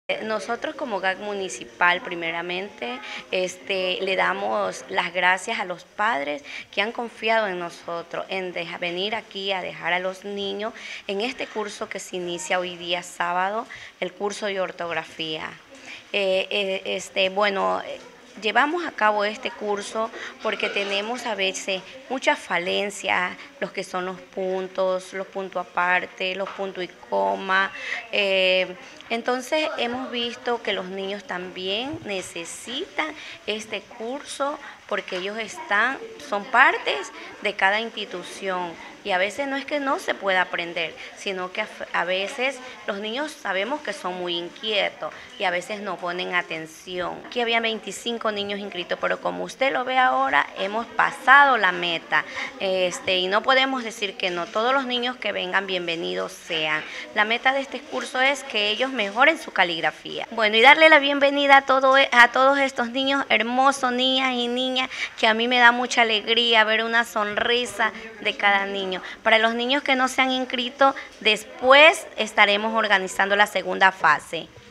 Nosotros como GAC municipal, primeramente, le damos las gracias a los padres que han confiado en nosotros, en venir aquí a dejar a los niños en este curso que se inicia hoy día sábado, el curso de ortografía. Bueno, llevamos a cabo este curso porque tenemos a veces muchas falencias, los que son los puntos aparte, los puntos y coma. Entonces hemos visto que los niños también necesitan este curso porque ellos son partes de cada institución y a veces no es que no se pueda aprender, sino que a veces los niños sabemos que son muy inquietos y a veces no ponen atención. Aquí había 25 niños inscritos, pero como usted lo ve ahora, hemos pasado la meta y no podemos decir que no. Todos los niños que vengan, bienvenidos sean. La meta de este curso es que ellos mejoren su caligrafía. Bueno, y darle la bienvenida a todos estos niños hermosos, niñas y niñas, que a mí me da mucha alegría ver una sonrisa de cada niño. Para los niños que no se han inscrito, después estaremos organizando la segunda fase.